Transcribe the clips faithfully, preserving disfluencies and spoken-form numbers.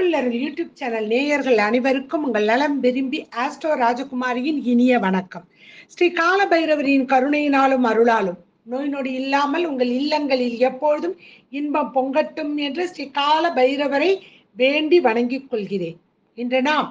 கடவுள் அருள் YouTube channel நேயர்கள் அனைவருக்கும் உங்கள் நலம் விரும்பி ஆஸ்ட்ரோ ராஜகுமாரியின் இனிய வணக்கம். ஸ்ரீ கால பைரவரின் கருணையினாலும் அருளாலும் நோய் நொடி இல்லாமல் உங்கள் இல்லங்களில் எப்பொழுதும் இன்பம் பொங்கட்டும் என்று ஸ்ரீ கால பைரவரை வேண்டி வணங்கிக் கொள்கிறேன். இன்று நாம்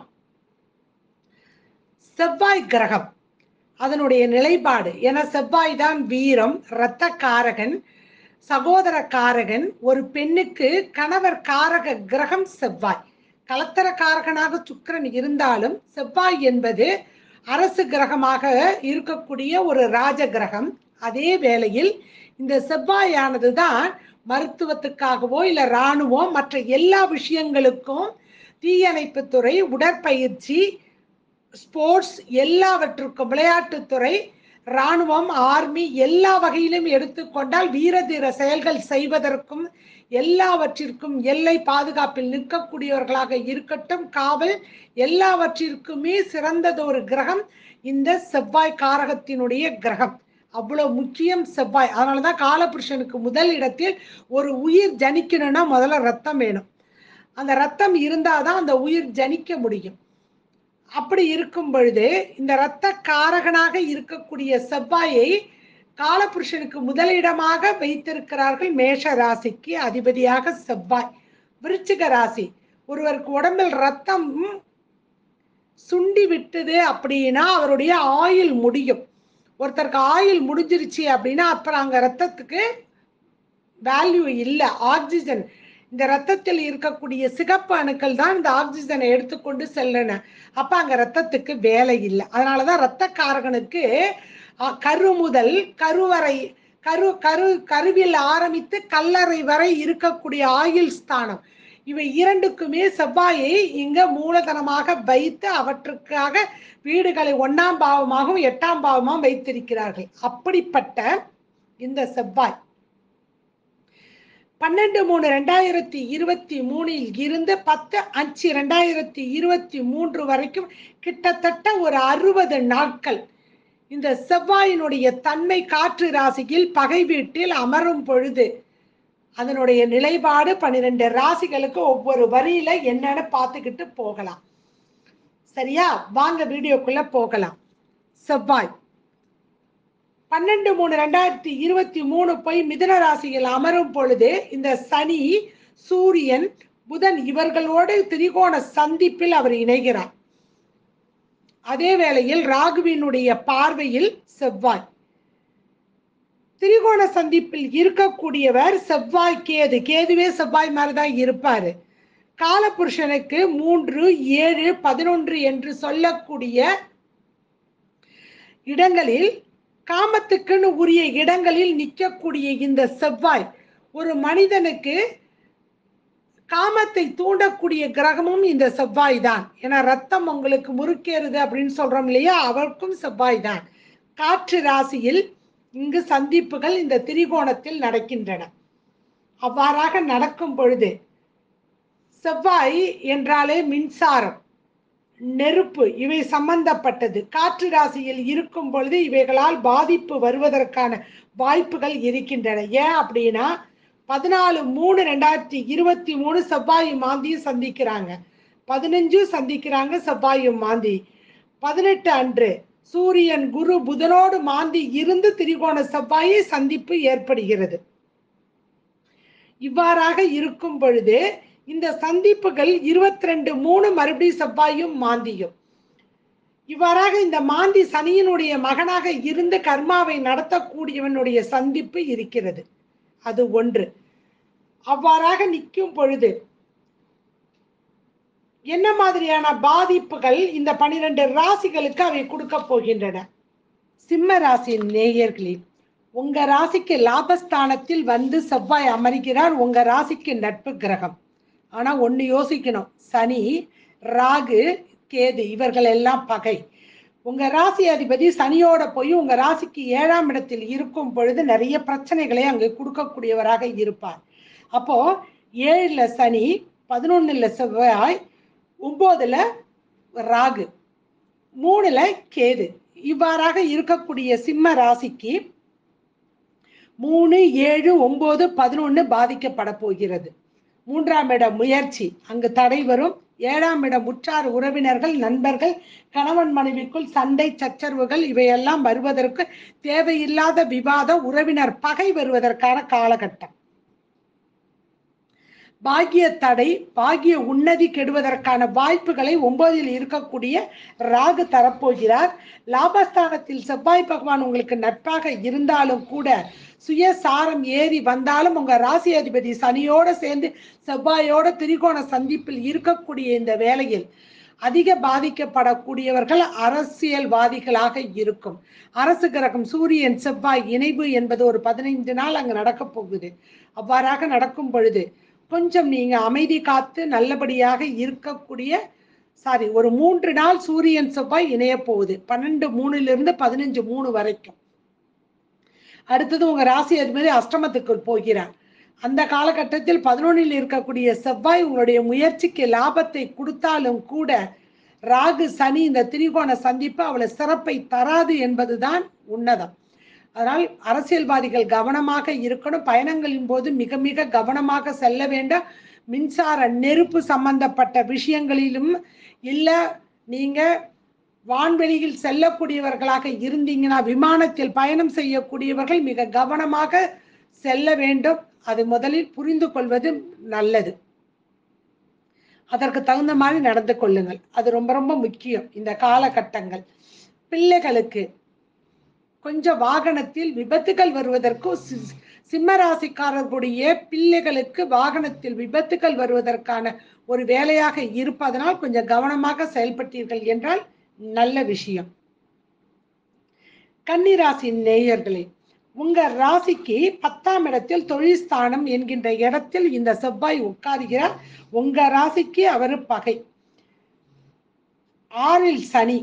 செவ்வாய் கிரகம் அதனுடைய நிலைப்பாடு என செவ்வாய் தான் வீரம், இரத்த காரகன், சகோதர காரகன். ஒரு பெண்ணுக்கு கணவர் காரக கிரகம் செவ்வாய். கலத்தர காரகனாக சுக்கிரன் இருந்தாலும் செவ்வாய் என்பது அரசு கிரகமாக இருக்கக்கூடிய ஒரு ராஜ கிரகம். அதே வேளையில் இந்த செவ்வாயானது தான் மருத்துவத்துக்காகவோ இல்லை இராணுவம் மற்ற எல்லா விஷயங்களுக்கும் தீயணைப்புத்துறை, உடற்பயிற்சி, ஸ்போர்ட்ஸ் எல்லாவற்றுக்கும், விளையாட்டுத்துறை, இராணுவம், ஆர்மி எல்லா வகையிலும் எடுத்துக்கொண்டால் வீர தீர செயல்கள் செய்வதற்கும் எல்லாவற்றிற்கும் எல்லை பாதுகாப்பில் நிற்கக்கூடியவர்களாக இருக்கட்டும், காவல் எல்லாவற்றிற்குமே சிறந்ததொரு கிரகம் இந்த செவ்வாய் காரகத்தினுடைய கிரகம். அவ்வளவு முக்கியம் செவ்வாய். அதனாலதான் காலபுருஷனுக்கு முதல் இடத்தில் ஒரு உயிர் ஜனிக்கணும்னா முதல்ல ரத்தம் வேணும். அந்த ரத்தம் இருந்தாதான் அந்த உயிர் ஜனிக்க முடியும். அப்படி இருக்கும் பொழுது இந்த இரத்த காரகனாக இருக்கக்கூடிய செவ்வாயை காலபுருஷனுக்கு முதலிடமாக வைத்திருக்கிறார்கள். மேஷ ராசிக்கு அதிபதியாக செவ்வாய். விருச்சிக ராசி, ஒருவருக்கு உடம்பில் ரத்தம் சுண்டி விட்டது அப்படின்னா அவருடைய ஆயுள் முடியும். ஒருத்தருக்கு ஆயுள் முடிஞ்சிருச்சு அப்படின்னா அப்புறம் அங்க ரத்தத்துக்கு வேல்யூ இல்லை. ஆக்சிஜன், இந்த ரத்தத்தில் இருக்கக்கூடிய சிகப்பு அணுக்கள் தான் இந்த ஆக்சிஜனை எடுத்துக்கொண்டு செல்லணும். அப்ப அங்க ரத்தத்துக்கு வேலை இல்லை. அதனாலதான் இரத்த காரகனுக்கு கரு முதல் கருவறை, கரு கரு கருவில் ஆரம்பித்து கல்லறை வரை இருக்கக்கூடிய ஆயுள் ஸ்தானம், இவை இரண்டுக்குமே செவ்வாயை இங்க மூலதனமாக வைத்து அவற்றுக்காக வீடுகளை ஒன்னாம் பாவமாகவும் எட்டாம் பாவமாகவும் வைத்திருக்கிறார்கள். அப்படிப்பட்ட இந்த செவ்வாய் பன்னெண்டு மூணு ரெண்டாயிரத்தி இருபத்தி மூணில் இருந்து பத்து அஞ்சு ரெண்டாயிரத்தி இருபத்தி மூன்று வரைக்கும் கிட்டத்தட்ட ஒரு அறுபது நாட்கள் இந்த செவ்வாயினுடைய தன்மை காற்று ராசியில் பகை வீட்டில் அமரும் பொழுது அதனுடைய நிலைப்பாடு பன்னிரெண்டு ராசிகளுக்கு ஒவ்வொரு வரியில என்னன்னு பார்த்துக்கிட்டு போகலாம். சரியா? வாங்க வீடியோக்குள்ள போகலாம். செவ்வாய் பன்னெண்டு மூணு ரெண்டாயிரத்தி இருபத்தி மூணு போய் மிதுன ராசியில் அமரும் பொழுது இந்த சனி, சூரியன், புதன் இவர்களோடு திரிகோண சந்திப்பில் அவர் இணைகிறார். அதே வேளையில் ராகுவினுடைய பார்வையில் செவ்வாய் திரிகோண சந்திப்பில் இருக்கக்கூடியவர் செவ்வாய் கேது. கேதுவே செவ்வாய் மாதிரிதான் இருப்பாரு. காலபுருஷனுக்கு மூன்று ஏழு பதினொன்று என்று சொல்லக்கூடிய இடங்களில் காமத்துக்குன்னு உரிய இடங்களில் நிற்கக்கூடிய இந்த செவ்வாய் ஒரு மனிதனுக்கு காமத்தை தூண்டக்கூடிய கிரகமும் இந்த செவ்வாய் தான். ஏன்னா ரத்தம் உங்களுக்கு முறுக்கேறுது அப்படின்னு சொல்றோம் இல்லையா, அவருக்கும் செவ்வாய் தான். காற்று ராசியில் இங்கு சந்திப்புகள் இந்த திரிகோணத்தில் நடக்கின்றன. அவ்வாறாக நடக்கும் பொழுது செவ்வாய் என்றாலே மின்சாரம், நெருப்பு இவை சம்பந்தப்பட்டது. காற்று ராசியில் இருக்கும் பொழுது இவைகளால் பாதிப்பு வருவதற்கான வாய்ப்புகள் இருக்கின்றன. ஏன் அப்படின்னா பதினாலு மூணு ரெண்டாயிரத்தி இருபத்தி மூணு செவ்வாயும் மாந்தியும் சந்திக்கிறாங்க. பதினஞ்சு சந்திக்கிறாங்க செவ்வாயும் மாந்தி. பதினெட்டு அன்று சூரியன் குரு புதனோடு மாந்தி இருந்து திரிகோண செவ்வாயை சந்திப்பு ஏற்படுகிறது. இவ்வாறாக இருக்கும் பொழுது இந்த சந்திப்புகள் இருபத்தி ரெண்டு மூணு மறுபடியும் செவ்வாயும் மாந்தியும். இவ்வாறாக இந்த மாந்தி சனியினுடைய மகனாக இருந்து கர்மாவை நடத்தக்கூடியவனுடைய சந்திப்பு இருக்கிறது. அது ஒன்று. அவ்வாறாக நிற்கும் பொழுது என்ன மாதிரியான பாதிப்புகள் இந்த பனிரெண்டு ராசிகளுக்கு அவை கொடுக்க போகின்றன? சிம்ம ராசியின் நேயர்களில் உங்க ராசிக்கு லாபஸ்தானத்தில் வந்து செவ்வாய் அமர்கிறார். உங்க ராசிக்கு நட்பு கிரகம். ஆனா ஒண்ணு யோசிக்கணும், சனி, ராகு, கேது இவர்கள் எல்லாம் பகை. உங்க ராசி அதிபதி சனியோட போய் உங்க ராசிக்கு ஏழாம் இடத்தில் இருக்கும் பொழுது நிறைய பிரச்சனைகளை அங்கு கொடுக்கக்கூடியவராக இருப்பார். அப்போ ஏழுல சனி, பதினொன்னுல செவ்வாய், ஒன்பதுல ராகு, மூணுல கேது இவ்வாறாக இருக்கக்கூடிய சிம்ம ராசிக்கு மூணு ஏழு ஒன்பது பதினொன்னு பாதிக்கப்பட போகிறது. மூன்றாம் இடம் முயற்சி, அங்கு தடை வரும். ஏழாம் இடம் உற்றார் உறவினர்கள், நண்பர்கள், கணவன் மனைவிக்குள் சண்டை சச்சரவுகள் இவையெல்லாம் வருவதற்கு தேவையில்லாத விவாதம், உறவினர் பகை வருவதற்கான காலகட்டம். பாக்கிய தடை, பாக்கிய உன்னதி கெடுவதற்கான வாய்ப்புகளை ஒன்பதில் இருக்கக்கூடிய ராகு தரப்போகிறார். லாபஸ்தானத்தில் செவ்வாய் பகவான் உங்களுக்கு நட்பாக இருந்தாலும் கூட சுயசாரம் ஏறி வந்தாலும் உங்க ராசி அதிபதி சனியோட சேர்ந்து செவ்வாயோட திரிகோண சந்திப்பில் இருக்கக்கூடிய இந்த வேளையில் அதிக பாதிக்கப்படக்கூடியவர்கள் அரசியல்வாதிகளாக இருக்கும். அரசு கிரகம் சூரியன் செவ்வாய் இணைவு என்பது ஒரு பதினைந்து நாள் அங்கு நடக்க போகுது. அவ்வாறாக நடக்கும் பொழுது கொஞ்சம் நீங்க அமைதி காத்து நல்லபடியாக இருக்கக்கூடிய சாரி ஒரு மூன்று நாள் சூரியன் செவ்வாய் இணைய போகுது. பன்னெண்டு மூணுலிருந்து பதினஞ்சு மூணு வரைக்கும். அடுத்தது உங்க ராசி அதிபதி அஷ்டமத்துக்குள் போகிறார். அந்த காலகட்டத்தில் பதினொன்னில் இருக்கக்கூடிய செவ்வாய் உங்களுடைய முயற்சிக்கு லாபத்தை கொடுத்தாலும் கூட ராகு சனி இந்த திரிகோண சந்திப்பு அவ்வளவு சிறப்பை தராது என்பதுதான் உன்னதம். அதனால் அரசியல்வாதிகள் கவனமாக இருக்கணும். பயணங்களின் போது மிக மிக கவனமாக செல்ல வேண்டும். மின்சார நெருப்பு சம்பந்தப்பட்ட விஷயங்களிலும் இல்லை, நீங்க வான்வெளியில் செல்லக்கூடியவர்களாக இருந்தீங்கன்னா விமானத்தில் பயணம் செய்யக்கூடியவர்கள் மிக கவனமாக செல்ல வேண்டும். அது முதலில் புரிந்து கொள்வது நல்லது. அதற்கு தகுந்த மாதிரி நடந்து கொள்ளுங்கள். அது ரொம்ப ரொம்ப முக்கியம் இந்த காலகட்டங்கள். பிள்ளைகளுக்கு கொஞ்சம் வாகனத்தில் விபத்துகள் வருவதற்கு சிம்மராசிக்காரர்களுடைய பிள்ளைகளுக்கு வாகனத்தில் விபத்துகள் வருவதற்கான ஒரு வேலையாக இருப்பதனால் கொஞ்சம் கவனமாக செயல்பட்டீர்கள் என்றால் நல்ல விஷயம். கன்னிராசி நேயர்களே, உங்க ராசிக்கு பத்தாம் இடத்தில் தொழில் ஸ்தானம் என்கின்ற இடத்தில் இந்த செவ்வாய் உட்காருகிறார். உங்க ராசிக்கு அவரு பகை. ஆறில் சனி,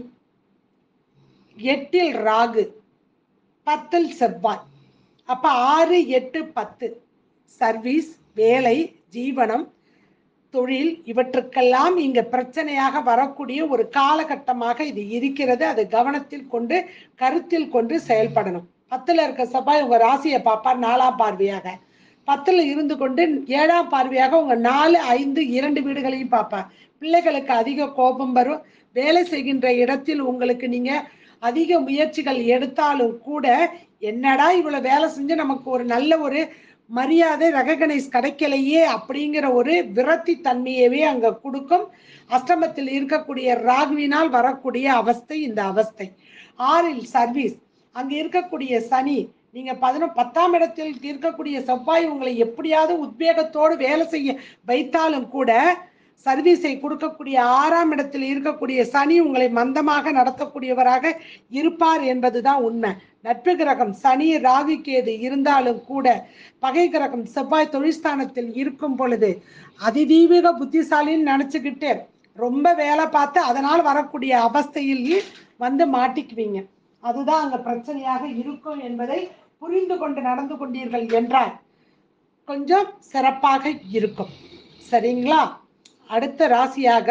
எட்டில் ராகு, பத்தில் செவ்வாய். அப்ப ஆறு எட்டு பத்து சர்வீஸ், வேலை, ஜீவனம், தொழில் இவற்றுக்கெல்லாம் இங்க பிரச்சனையாக வரக்கூடிய ஒரு காலகட்டமாக இது இருக்கிறது. அது கவனத்தில் கொண்டு கருத்தில் கொண்டு செயல்படணும். பத்துல இருக்க செவ்வாய் உங்க ராசியை பார்ப்பார் நாலாம் பார்வையாக. பத்துல இருந்து கொண்டு ஏழாம் பார்வையாக உங்க நாலு ஐந்து இரண்டு வீடுகளையும் பார்ப்பார். பிள்ளைகளுக்கு அதிக கோபம் வரும். வேலை செய்கின்ற இடத்தில் உங்களுக்கு நீங்க அதிக முயற்சிகள் எடுத்தாலும் கூட என்னடா இவ்வளவு வேலை செஞ்சு நமக்கு ஒரு நல்ல ஒரு மரியாதை ரெகக்னைஸ் கிடைக்கலையே அப்படிங்கிற ஒரு விரக்தி தன்மையவே அங்க கொடுக்கும். அஷ்டமத்தில் இருக்கக்கூடிய ராகுவினால் வரக்கூடிய அவஸ்தை இந்த அவஸ்தை. ஆறில் சர்வீஸ், அங்க இருக்கக்கூடிய சனி, நீங்க பதினொ பத்தாம் இடத்தில் இருக்கக்கூடிய செவ்வாய் உங்களை எப்படியாவது உத்வேகத்தோடு வேலை செய்ய வைத்தாலும் கூட சர்வீஸை கொடுக்கக்கூடிய ஆறாம் இடத்தில் இருக்கக்கூடிய சனி உங்களை மந்தமாக நடத்தக்கூடியவராக இருப்பார் என்பதுதான் உண்மை. நட்பு கிரகம் சனி ராகு கேது இருந்தாலும் கூட பகை கிரகம் செவ்வாய் தொழிற்ஸ்தானத்தில் இருக்கும் பொழுது அதிதீவிக புத்திசாலின்னு நினைச்சுக்கிட்டு ரொம்ப வேலை பார்த்து அதனால் வரக்கூடிய அவஸ்தையில் வந்து மாட்டிக்குவீங்க. அதுதான் அங்க பிரச்சனையாக இருக்கும் என்பதை புரிந்து கொண்டு நடந்து கொண்டீர்கள் என்றால் கொஞ்சம் சிறப்பாக இருக்கும். சரிங்களா? அடுத்த ராசியாக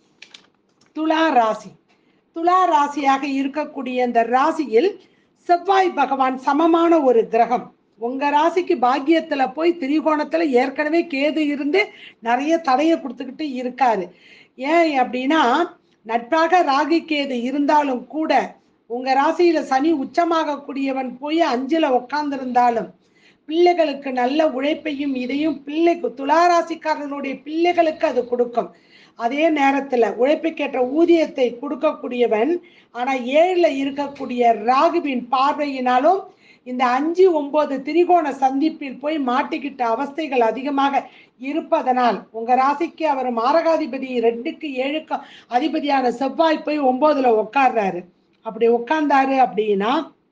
துலா ராசி. துலா ராசியாக இருக்கக்கூடிய இந்த ராசியில் செவ்வாய் பகவான் சமமான ஒரு கிரகம். உங்க ராசிக்கு பாக்கியத்துல போய் திரிகோணத்துல ஏற்கனவே கேது இருந்து நிறைய தடையை கொடுத்துக்கிட்டு இருக்காரு. ஏன் அப்படின்னா நட்பாக ராகு கேது இருந்தாலும் கூட உங்க ராசியில சனி உச்சமாக கூடியவன் போய் அஞ்சுல உட்கார்ந்திருந்தாலும் பிள்ளைகளுக்கு நல்ல உழைப்பையும் இதையும் பிள்ளை துளாராசிக்காரர்களுடைய பிள்ளைகளுக்கு அது கொடுக்கும். அதே நேரத்துல உழைப்புக்கேற்ற ஊதியத்தை கொடுக்கக்கூடியவன் ஆனா ஏழுல இருக்கக்கூடிய ராகுவின் பார்வையினாலும் இந்த அஞ்சு ஒன்பது திரிகோண சந்திப்பில் போய் மாட்டிக்கிட்ட அவஸ்தைகள் அதிகமாக இருப்பதனால் உங்க ராசிக்கு அவர் மாரகாதிபதி ரெண்டுக்கு ஏழுக்கு அதிபதியான செவ்வாய் போய் ஒன்பதுல உட்கார்றாரு. அப்படி உட்கார்ந்தாரு அப்படின்னா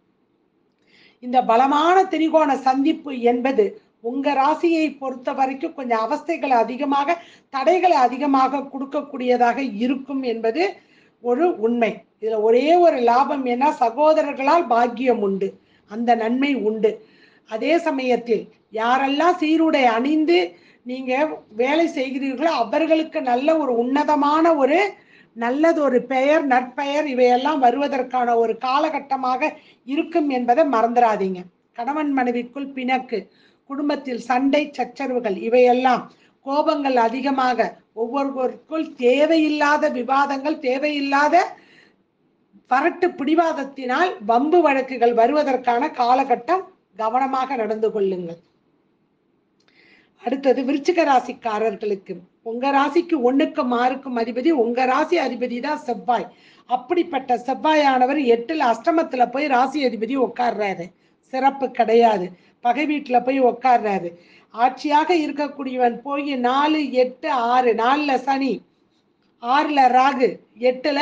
இந்த பலமான திரிகோண சந்திப்பு என்பது உங்க ராசியை பொறுத்த வரைக்கும் கொஞ்சம் அவஸ்தைகளை அதிகமாக தடைகளை அதிகமாக கொடுக்கக்கூடியதாக இருக்கும் என்பது ஒரு உண்மை. இதுல ஒரே ஒரு லாபம் என்ன, சகோதரர்களால் பாக்கியம் உண்டு, அந்த நன்மை உண்டு. அதே சமயத்தில் யாரெல்லாம் சீருடை அணிந்து நீங்க வேலை செய்கிறீர்களோ அவர்களுக்கு நல்ல ஒரு உன்னதமான ஒரு நல்லது ஒரு பெயர் நற்பெயர் இவையெல்லாம் வருவதற்கான ஒரு காலகட்டமாக இருக்கும் என்பதை மறந்துடாதீங்க. கணவன் மனைவிக்குள் பிணக்கு, குடும்பத்தில் சண்டை சச்சரவுகள் இவையெல்லாம் கோபங்கள் அதிகமாக, ஒவ்வொருவருக்குள் தேவையில்லாத விவாதங்கள், தேவையில்லாத பரட்டு பிடிவாதத்தினால் வம்பு வழக்குகள் வருவதற்கான காலகட்டம். கவனமாக நடந்து கொள்ளுங்கள். அடுத்தது விருச்சிக ராசிக்காரர்களுக்கு, உங்க ராசிக்கு ஒண்ணுக்கும் ஆறுக்கும் அதிபதி உங்க ராசி அதிபதி தான் செவ்வாய். அப்படிப்பட்ட செவ்வாயானவர் எட்டுல அஷ்டமத்துல போய் ராசி அதிபதி உட்கார்றாரு. சிறப்பு கிடையாது. பகை வீட்டுல போய் உட்கார்றாரு. ஆட்சியாக இருக்கக்கூடியவன் போய் நாலு எட்டு ஆறு, நாலுல சனி, ஆறுல ராகு, எட்டுல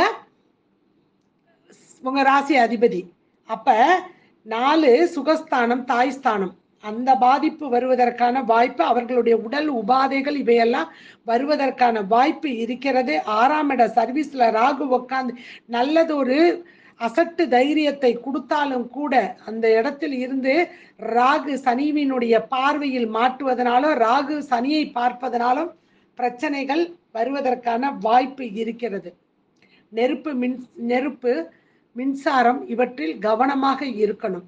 உங்க ராசி அதிபதி. அப்ப நாலு சுகஸ்தானம், தாய்ஸ்தானம். அந்த பாதிப்பு வருவதற்கான வாய்ப்பு, அவர்களுடைய உடல் உபாதைகள் இவையெல்லாம் வருவதற்கான வாய்ப்பு இருக்கிறது. ஆறாம் இட சர்வீஸ்ல ராகு உட்கார்ந்து நல்லது ஒரு அசட்டு தைரியத்தை கொடுத்தாலும் கூட அந்த இடத்தில் இருந்து ராகு சனிவினுடைய பார்வையில் மாட்டுவதனாலும் ராகு சனியை பார்ப்பதனாலும் பிரச்சனைகள் வருவதற்கான வாய்ப்பு இருக்கிறது. நெருப்பு மின் நெருப்பு மின்சாரம் இவற்றில் கவனமாக இருக்கணும்.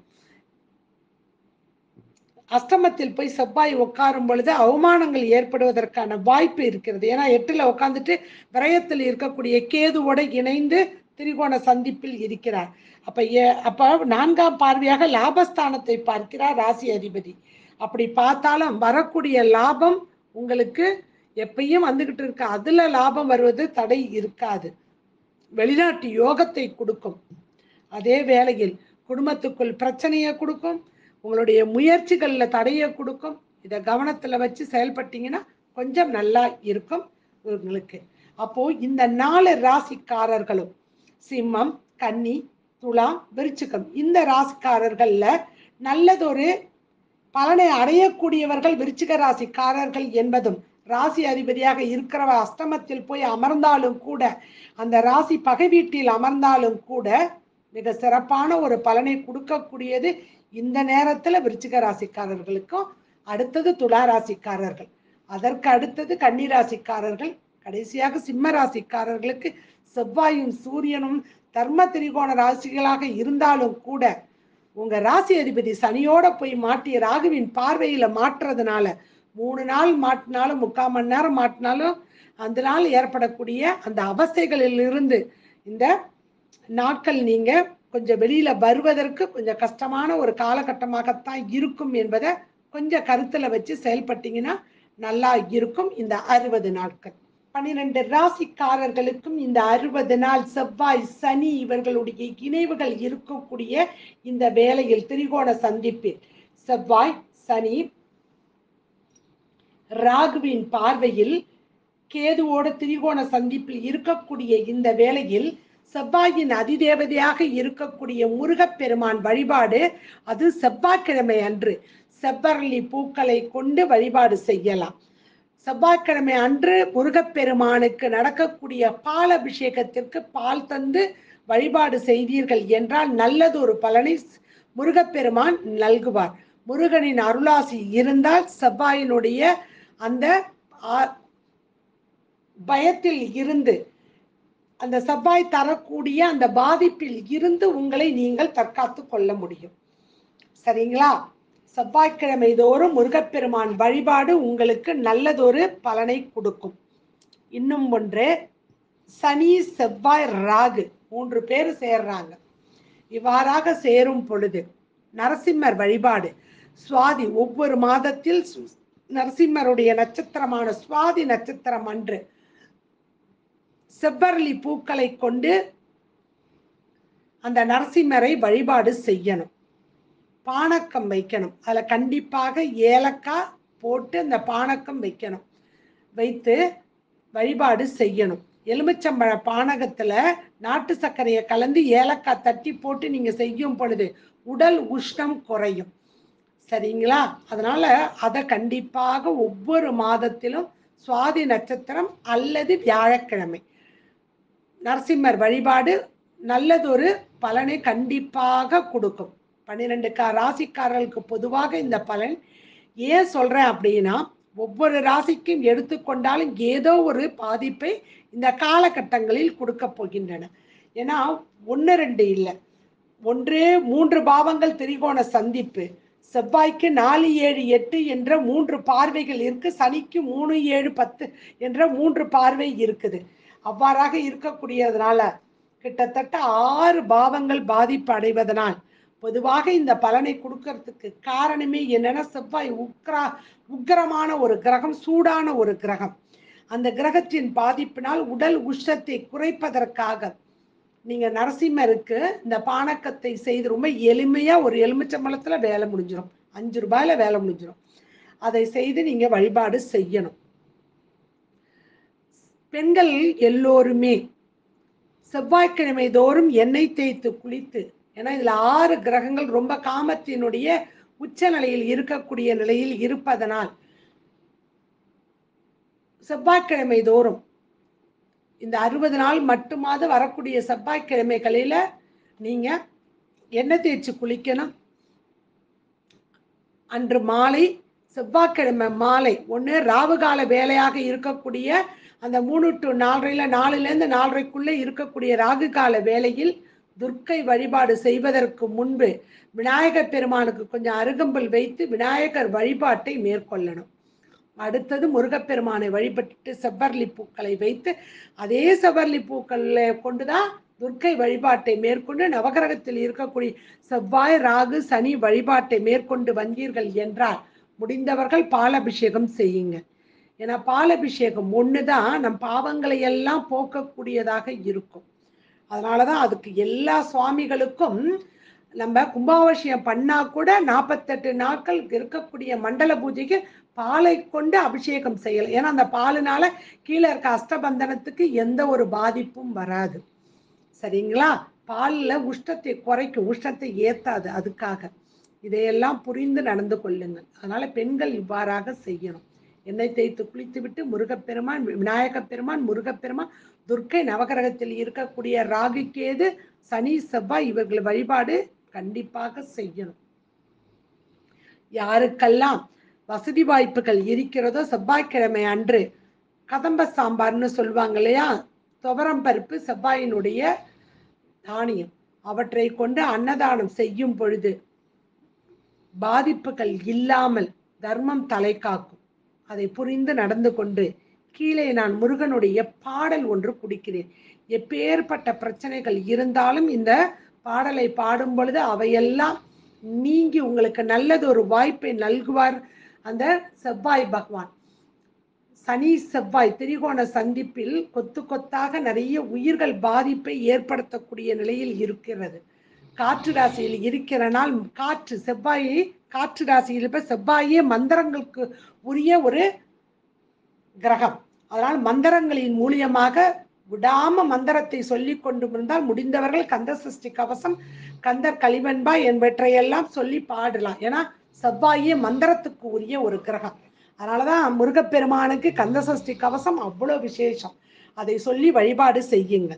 அஷ்டமத்தில் போய் செவ்வாய் உட்காரும் பொழுது அவமானங்கள் ஏற்படுவதற்கான வாய்ப்பு இருக்கிறது. ஏன்னா எட்டுல உட்காந்துட்டு விரயத்தில் இருக்கக்கூடிய கேதுவோட இணைந்து திரிகோண சந்திப்பில் இருக்கிறார். அப்ப அப்ப நான்காம் பார்வையாக லாபஸ்தானத்தை பார்க்கிறார் ராசி அதிபதி. அப்படி பார்த்தாலும் வரக்கூடிய லாபம் உங்களுக்கு எப்பயும் வந்துகிட்டு இருக்கு. அதுல லாபம் வருவது தடை இருக்காது. வெளிநாட்டு யோகத்தை கொடுக்கும். அதே வேளையில் குடும்பத்துக்குள் பிரச்சனையை கொடுக்கும். உங்களுடைய முயற்சிகள்ல தடையை கொடுக்கும். இதை கவனத்துல வச்சு செயல்பட்டீங்கன்னா கொஞ்சம் நல்லா இருக்கும் உங்களுக்கு. அப்போ இந்த நாலு ராசிக்காரர்களும் சிம்மம், கன்னி, துலா, விருச்சிகம், இந்த ராசிக்காரர்கள்ல நல்லதொரு பலனை அடையக்கூடியவர்கள் விருச்சிக ராசிக்காரர்கள் என்பதும், ராசி அதிபதியாக இருக்கிறவ அஷ்டமத்தில் போய் அமர்ந்தாலும் கூட, அந்த ராசி பகை வீட்டில் அமர்ந்தாலும் கூட மிக சிறப்பான ஒரு பலனை கொடுக்கக்கூடியது இந்த நேரத்துல விருச்சிக ராசிக்காரர்களுக்கும். அடுத்தது துலா ராசிக்காரர்கள், அதற்கு அடுத்தது கன்னி ராசிக்காரர்கள், கடைசியாக சிம்ம ராசிக்காரர்களுக்கு செவ்வாயும் சூரியனும் தர்ம திரிகோண ராசிகளாக இருந்தாலும் கூட உங்க ராசி அதிபதி சனியோட போய் மாட்டிய ராகுவின் பார்வையில மாற்றுறதுனால மூணு நாள் மாட்டினாலும் முக்கால் மணி நேரம் மாட்டினாலும் அந்த நாள் ஏற்படக்கூடிய அந்த அவஸ்தைகளில் இருந்து இந்த நாட்கள் நீங்க கொஞ்சம் வெளியில வருவதற்கு கொஞ்சம் கஷ்டமான ஒரு காலகட்டமாகத்தான் இருக்கும் என்பதை கொஞ்சம் கருத்துல வச்சு செயல்பட்டீங்கன்னா நல்லா இருக்கும். இந்த அறுபது நாட்கள் பன்னிரண்டு ராசிக்காரர்களுக்கும் இந்த அறுபது நாள் செவ்வாய் சனி இவர்களுடைய இணைவுகள் இருக்கக்கூடிய இந்த வேளையில் திரிகோண சந்திப்பில் செவ்வாய் சனி ராகுவின் பார்வையில் கேதுவோட திரிகோண சந்திப்பில் இருக்கக்கூடிய இந்த வேளையில் செவ்வாயின் அதிதேவதையாக இருக்கக்கூடிய முருகப்பெருமான் வழிபாடு, அது செவ்வாய்க்கிழமை அன்று செவ்வரளி பூக்களை கொண்டு வழிபாடு செய்யலாம். செவ்வாய்க்கிழமை அன்று முருகப்பெருமானுக்கு நடக்கக்கூடிய பால் அபிஷேகத்திற்கு பால் தந்து வழிபாடு செய்தீர்கள் என்றால் நல்லது ஒரு பலனை முருகப்பெருமான் நல்குவார். முருகனின் அருளாசி இருந்தால் செவ்வாயினுடைய அந்த பயத்தில் இருந்து, அந்த செவ்வாய் தரக்கூடிய அந்த பாதிப்பில் இருந்து உங்களை நீங்கள் தற்காத்து கொள்ள முடியும். சரிங்களா? செவ்வாய்க்கிழமை தோறும் முருகப்பெருமான் வழிபாடு உங்களுக்கு நல்லதொரு பலனை கொடுக்கும். இன்னும் ஒன்று, சனி செவ்வாய் ராகு மூன்று பேர் சேர்றாங்க. இவ்வாறாக சேரும் பொழுது நரசிம்மர் வழிபாடு, சுவாதி ஒவ்வொரு மாதத்தில் நரசிம்மருடைய நட்சத்திரமான சுவாதி நட்சத்திரம் அன்று செவ்வரளி பூக்களை கொண்டு அந்த நரசிம்மரை வழிபாடு செய்யணும். பானக்கம் வைக்கணும். அதுல கண்டிப்பாக ஏலக்காய் போட்டு அந்த பானக்கம் வைக்கணும். வைத்து வழிபாடு செய்யணும். எலுமிச்சம்பழ பானகத்துல நாட்டு சர்க்கரையை கலந்து ஏலக்காய் தட்டி போட்டு நீங்க செய்யும் பொழுது உடல் உஷ்ணம் குறையும். சரிங்களா? அதனால அதை கண்டிப்பாக ஒவ்வொரு மாதத்திலும் சுவாதி நட்சத்திரம் அல்லது வியாழக்கிழமை நரசிம்மர் வழிபாடு நல்லதொரு பலனை கண்டிப்பாக கொடுக்கும். பன்னிரெண்டு கா ராசிக்காரர்களுக்கு பொதுவாக இந்த பலன் ஏன் சொல்றேன் அப்படின்னா, ஒவ்வொரு ராசிக்கும் எடுத்துக்கொண்டாலும் ஏதோ ஒரு பாதிப்பை இந்த காலகட்டங்களில் கொடுக்க போகின்றன. ஏன்னா ஒன்று ரெண்டு இல்லை, ஒன்று மூன்று பாவங்கள் திரிகோண சந்திப்பு, செவ்வாய்க்கு நாலு ஏழு எட்டு என்ற மூன்று பார்வைகள் இருக்கு. சனிக்கு மூணு ஏழு பத்து என்ற மூன்று பார்வை இருக்குது. அவ்வாறாக இருக்கக்கூடியதுனால கிட்டத்தட்ட ஆறு பாவங்கள் பாதிப்பு அடைவதனால் பொதுவாக இந்த பலனை கொடுக்கறதுக்கு காரணமே என்னன்னா, செவ்வாய் உக்ரா உக்கிரமான ஒரு கிரகம், சூடான ஒரு கிரகம். அந்த கிரகத்தின் பாதிப்பினால் உடல் உஷ்ணத்தை குறைப்பதற்காக நீங்க நரசிம்மருக்கு இந்த பானக்கத்தை செய்து ரொம்ப எளிமையா ஒரு எலுமிச்சம்பழத்துல வேலை முடிஞ்சிடும். அஞ்சு ரூபாயில வேலை முடிஞ்சிடும். அதை செய்து நீங்க வழிபாடு செய்யணும். பெண்கள் எல்லோருமே செவ்வாய்க்கிழமை தோறும் எண்ணெய் தேய்த்து குளித்து, ஏன்னா இதுல ஆறு கிரகங்கள் ரொம்ப காமத்தினுடைய உச்ச நிலையில் இருக்கக்கூடிய நிலையில் இருப்பதனால் செவ்வாய்க்கிழமை தோறும் இந்த அறுபது நாள் மட்டுமாவது வரக்கூடிய செவ்வாய்க்கிழமைகளில நீங்க எண்ணெய் தேய்ச்சி குளிக்கணும். அன்று மாலை செவ்வாய்க்கிழமை மாலை ஒன்று ராவுகால வேலையாக இருக்கக்கூடிய அந்த மூணு டு நாலரைல நாலுலேருந்து நாலரைக்குள்ளே இருக்கக்கூடிய ராகு கால வேளையில் துர்க்கை வழிபாடு செய்வதற்கு முன்பு விநாயகர் பெருமானுக்கு கொஞ்சம் அருகம்புல் வைத்து விநாயகர் வழிபாட்டை மேற்கொள்ளணும். அடுத்தது முருகப்பெருமானை வழிபட்டு செவ்வரளி பூக்களை வைத்து அதே செவ்வரளி பூக்களை கொண்டுதான் துர்க்கை வழிபாட்டை மேற்கொண்டு நவகிரகத்தில் இருக்கக்கூடிய செவ்வாய் ராகு சனி வழிபாட்டை மேற்கொண்டு வந்தீர்கள் என்றால் முடிந்தவர்கள் பாலாபிஷேகம் செய்யுங்க. ஏன்னா பாலாபிஷேகம் ஒண்ணுதான் நம் பாவங்களை எல்லாம் போக்கக்கூடியதாக இருக்கும். அதனாலதான் அதுக்கு எல்லா சுவாமிகளுக்கும் நம்ம கும்பாபிஷேகம் பண்ணா கூட நாற்பத்தெட்டு நாட்கள் இருக்கக்கூடிய மண்டல பூஜைக்கு பாலை கொண்டு அபிஷேகம் செய்யலாம். ஏன்னா அந்த பாலுனால கீழே இருக்க அஷ்டபந்தனத்துக்கு எந்த ஒரு பாதிப்பும் வராது. சரிங்களா? பாலில் உஷ்ணத்தை குறைக்கும், உஷ்ணத்தை ஏத்தாது. அதுக்காக இதையெல்லாம் புரிந்து நடந்து கொள்ளுங்கள். அதனால பெண்கள் இவ்வாறாக செய்யணும். எண்ணெய் தேய்த்து குளித்து விட்டு முருகப்பெருமான், விநாயகப் பெருமான், முருகப்பெருமான், துர்க்கை, நவகிரகத்தில் இருக்கக்கூடிய ராகு கேது சனி செவ்வாய் இவர்கள் வழிபாடு கண்டிப்பாக செய்யணும். யாருக்கெல்லாம் வசதி வாய்ப்புகள் இருக்கிறதோ செவ்வாய்க்கிழமை அன்று கதம்ப சாம்பார்னு சொல்லுவாங்க இல்லையா, துவரம் பருப்பு செவ்வாயினுடைய தானியம், அவற்றை கொண்டு அன்னதானம் செய்யும் பொழுது பாதிப்புகள் இல்லாமல் தர்மம் தலை காக்கும். அதை புரிந்து நடந்து கொண்டு கீழே நான் முருகனுடைய பாடல் ஒன்று குடிக்கிறேன். எப்பேற்பட்ட பிரச்சனைகள் இருந்தாலும் இந்த பாடலை பாடும் பொழுது அவையெல்லாம் நீங்கி உங்களுக்கு நல்லது ஒரு வாய்ப்பை நல்குவார் அந்த செவ்வாய் பகவான். சனி செவ்வாய் திரிகோண சந்திப்பில் கொத்து கொத்தாக நிறைய உயிர்கள் பாதிப்பை ஏற்படுத்தக்கூடிய நிலையில் இருக்கிறது. காற்று ராசியில் இருக்கிறனால் காற்று செவ்வாயை காற்று ராசியில் இப்ப செவ்வாயே மந்திரங்களுக்கு உரிய ஒரு கிரகம். அதனால் மந்திரங்களின் மூலியமாக விடாம மந்திரத்தை சொல்லி கொண்டு இருந்தால் முடிந்தவர்கள் கந்த சஷ்டி கவசம், கந்தர் கலிவன்பா என்பவற்றையெல்லாம் சொல்லி பாடலாம். ஏன்னா செவ்வாயே மந்திரத்துக்கு உரிய ஒரு கிரகம். அதனாலதான் முருகப்பெருமானுக்கு கந்த சஷ்டி கவசம் அவ்வளவு விசேஷம். அதை சொல்லி வழிபாடு செய்யுங்கள்.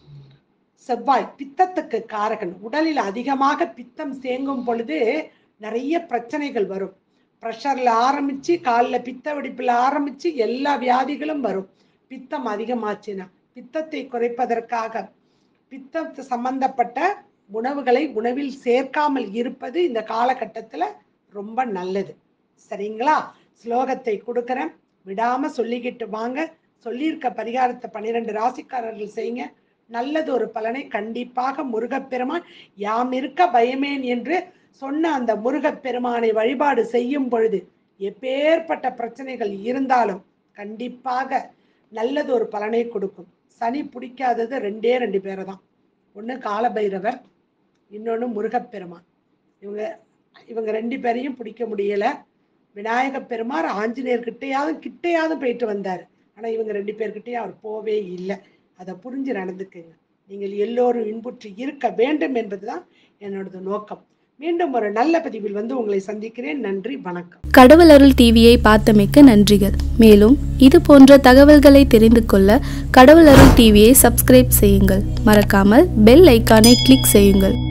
செவ்வாய் பித்தத்துக்கு காரகன். உடலில் அதிகமாக பித்தம் தேங்கும் பொழுது நிறைய பிரச்சனைகள் வரும். ப்ரெஷர்ல ஆரம்பிச்சு காலில் பித்த வெடிப்புல ஆரம்பிச்சு எல்லா வியாதிகளும் வரும். பித்தம் அதிகமாச்சுன்னா பித்தத்தை குறைப்பதற்காக பித்தத்து சம்பந்தப்பட்ட உணவுகளை உணவில் சேர்க்காமல் இருப்பது இந்த காலகட்டத்தில் ரொம்ப நல்லது. சரிங்களா? ஸ்லோகத்தை கொடுக்குறேன், விடாம சொல்லிக்கிட்டு வாங்க. சொல்லியிருக்க பரிகாரத்தை பன்னிரெண்டு ராசிக்காரர்கள் செய்யுங்க. நல்லது ஒரு பலனை கண்டிப்பாக முருகப்பெருமான் யாம் இருக்க பயமேன் என்று சொன்ன அந்த முருகப்பெருமானை வழிபாடு செய்யும் பொழுது எப்பேற்பட்ட பிரச்சனைகள் இருந்தாலும் கண்டிப்பாக நல்லது ஒரு பலனை கொடுக்கும். சனி பிடிக்காதது ரெண்டே ரெண்டு பேரை தான். ஒன்று காலபைரவர், இன்னொன்று முருகப்பெருமான். இவங்க இவங்க ரெண்டு பேரையும் பிடிக்க முடியல. விநாயகப் பெருமான் ஆஞ்சநேயர் கிட்டையாவது கிட்டையாவது போயிட்டு வந்தார். ஆனால் இவங்க ரெண்டு பேர்கிட்டையும் அவர் போவே இல்லை. அதை புரிஞ்சு நடந்துக்குங்க. நீங்கள் எல்லோரும் இன்புற்று இருக்க வேண்டும் என்பதுதான் என்னோட நோக்கம். மீண்டும் ஒரு நல்ல பதிவில் வந்து உங்களை சந்திக்கிறேன். நன்றி, வணக்கம். கடவுள் அருள் டிவியை பார்த்தமைக்கு நன்றிகள். மேலும் இது போன்ற தகவல்களை தெரிந்து கொள்ள கடவுள் அருள் டிவியை சப்ஸ்கிரைப் செய்யுங்கள். மறக்காமல் பெல் ஐக்கானை கிளிக் செய்யுங்கள்.